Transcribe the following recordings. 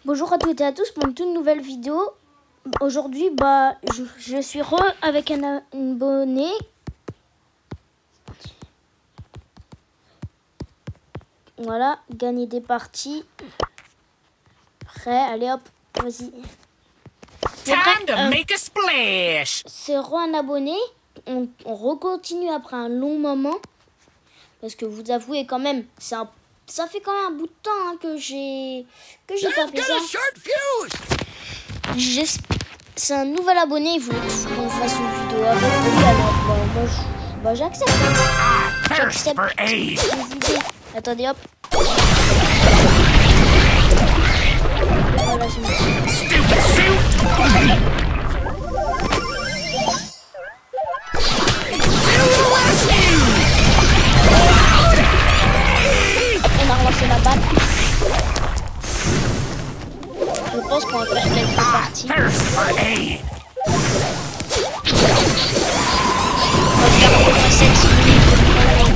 Bonjour à toutes et à tous pour une toute nouvelle vidéo. Aujourd'hui, je suis avec un abonné. Voilà, gagner des parties. Prêt, allez hop, vas-y. Time to make a splash. C'est un abonné. On recontinue après un long moment. Parce que vous avouez quand même, ça fait quand même un bout de temps hein, que j'ai pas fait ça. C'est un nouvel abonné, il voulait qu'on fasse une vidéo avec lui, alors moi j'accepte. J'accepte les idées. Attendez hop. Voilà, je me on a relancé la balle. Je pense qu'on va faire quelques parties. On va faire au moins 7 minutes de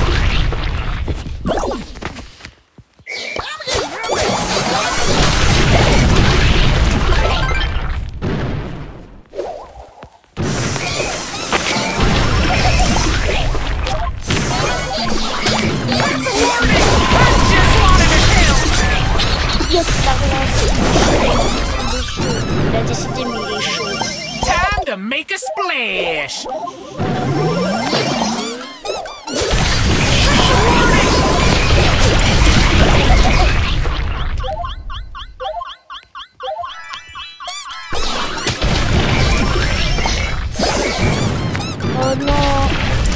yes, la relance. Il a décidé, mais il est chaud. Time to make a splash. Oh non.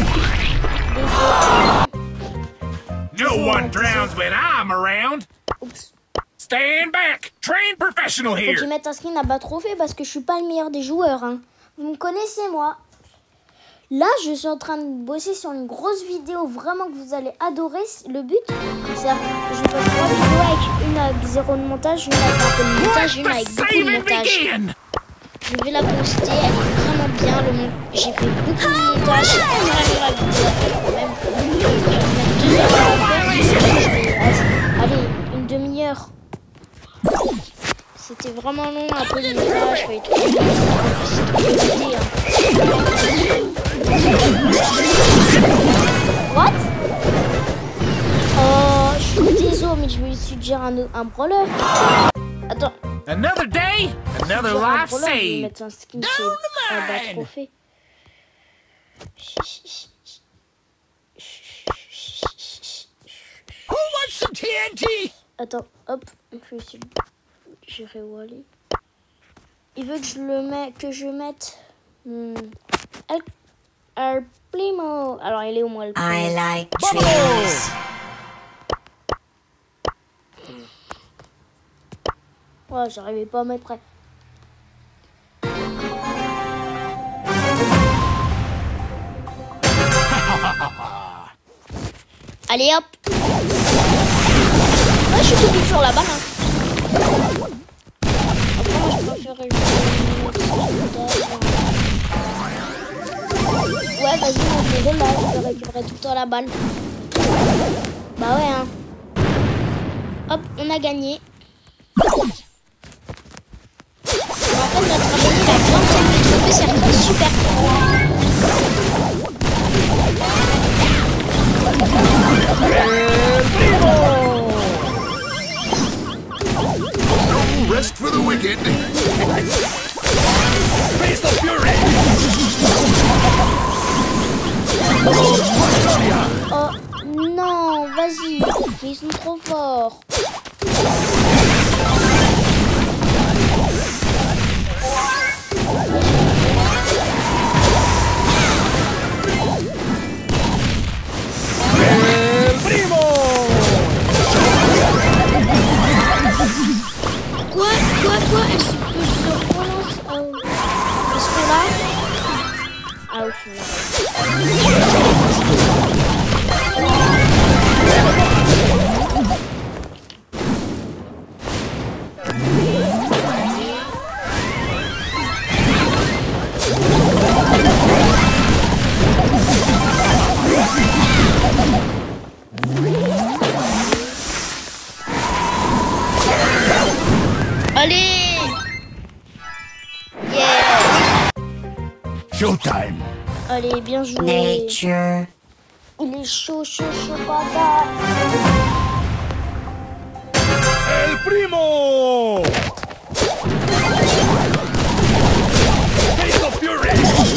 No one drowns when I'm around. Oups. Stand back. Trained professional Faut que je here. mette un skin à bas trophée parce que je suis pas le meilleur des joueurs. Hein. Vous me connaissez, moi. Là, je suis en train de bosser sur une grosse vidéo vraiment que vous allez adorer. Le but, c'est je fais 3 vidéos avec une avec 0 de montage, une avec un peu de montage, une Let avec the beaucoup de saving montage. begin. Je vais la poster, elle est vraiment bien. J'ai fait beaucoup de montage. Vraiment la vidéo quand même. Je vais mettre 2 heures à la faire. Allez, une demi-heure. C'était vraiment long, un peu de montage, il fallait trouver une idée. What? Oh, je suis désolé, mais je vais lui suggérer un brawler. Attends. Another day, another life Je vais saved. mettre un skin sur un bas trophée. Who wants some TNT? Attends, hop, je vais essayer de gérer Wally. Il veut que je mette El Primo. Alors il est où moi le Primo? I like trees. Ouais, j'arrivais pas à mettre prêt. Allez hop. Ouais, je suis tout sur la balle. Hein. Après, moi, je préférerais jouer. Ouais, vas-y, on fait là. Je peux récupérer tout le temps la balle. Bah ouais, hein. Hop, on a gagné. En fait, notre abonné, il a 25 000 trophées, c'est super. Rest for the wicked. Face the fury. Oh non, vas-y, ils sont trop forts. Quoi? Est-ce que je relance? Est-ce que là? Ah oui, je Allez. Yeah. Showtime. Allez, bien joué. Nature. Il est chaud, chaud, chaud, patate. El Primo. Taste of fury.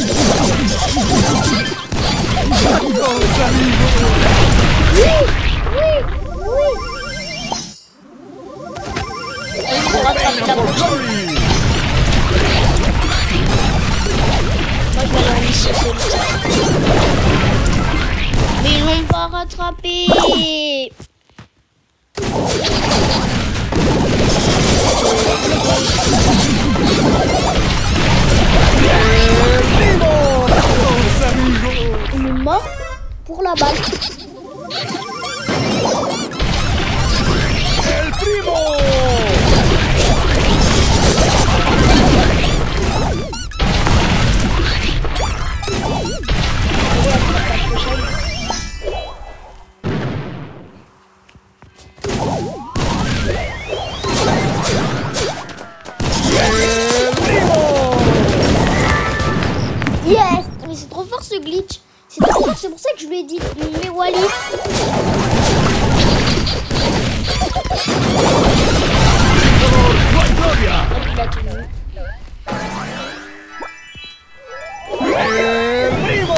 On rattrape la prochaine. Moi, je vais aller en mission solitaire. Mais ils l'ont pas rattrapé. On est mort pour la balle. El Primo. Yes, mais c'est trop fort ce glitch. C'est trop fort, c'est pour ça que je lui ai dit. Mais Wally. Hop, il a tenu. El Primo.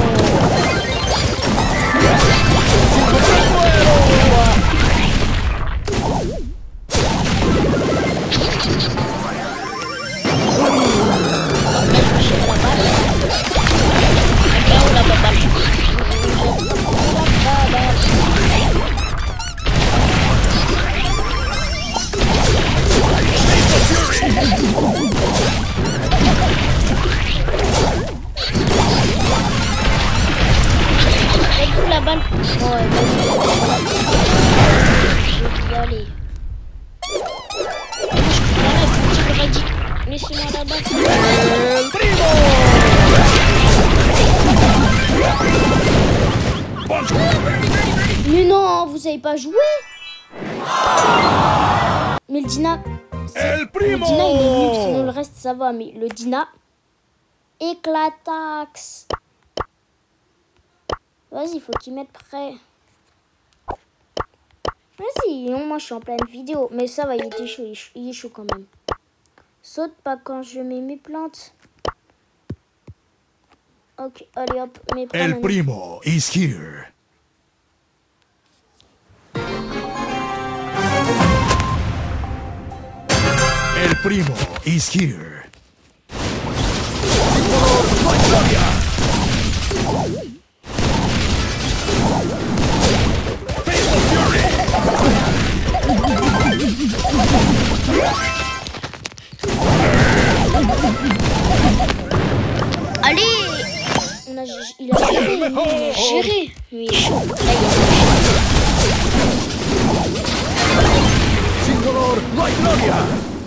La balle. Ouais, vas-y. Je vais y aller. J'aurais dit, laissez-moi la balle. El Primo. Mais non, vous savez pas jouer. Mais le Dina, El le Primo. Dina il est nul, sinon le reste ça va. Mais le Dina éclataxe. Vas-y, faut qu'il mette prêt. Vas-y, non, moi je suis en pleine vidéo. Mais ça va, il était chaud, il est chaud quand même. Saute pas quand je mets mes plantes. Ok, allez hop, mes plantes. El Primo is here. El Primo is here. Allez, il a géré, lui, il a géré. Lui, il est chaud. Là, Sin dolor, no hay gloria.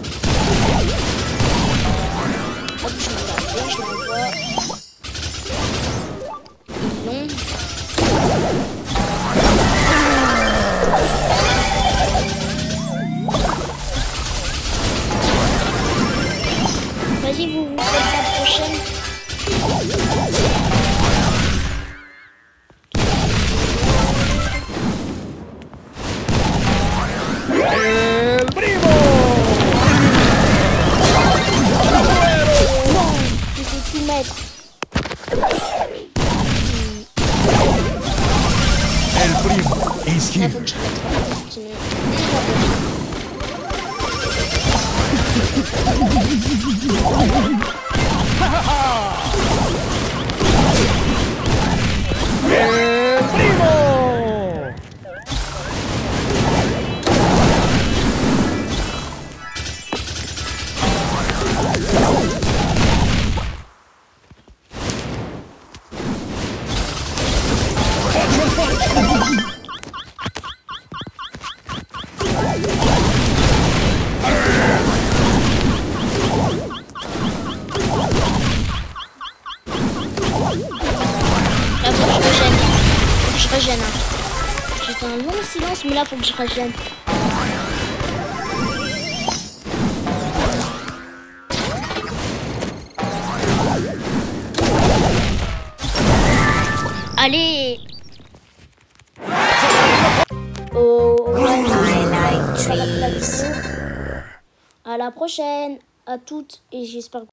hop, je l'envoie. Ils l'ont. Vas-y, vous faites la prochaine. El Primo. Non, je sais tout mettre. El Primo is Il here. faut que je mette sinon. El Primo. Là, faut que je régène. Faut que je régène. J'étais un long silence, mais là, faut que je régène. Allez. Oh, I like ça va être la trees. vidéo. À la prochaine, à toutes, et j'espère que